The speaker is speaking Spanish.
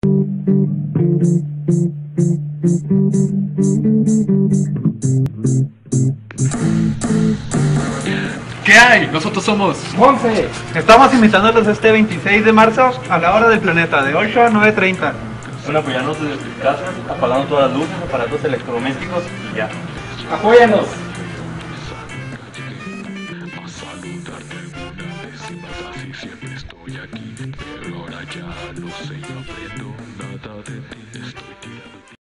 ¿Qué hay? Nosotros somos Monse, estamos invitándolos este 26 de marzo a la hora del planeta, de 8 a 9:30. Pueden apoyarnos desde sus casas, apagando todas las luces, aparatos electrodomésticos y ya. ¡Apóyanos! A saludarte alguna vez y más así siempre estoy aquí, pero ahora ya lo sé y no aprendo nada de ti.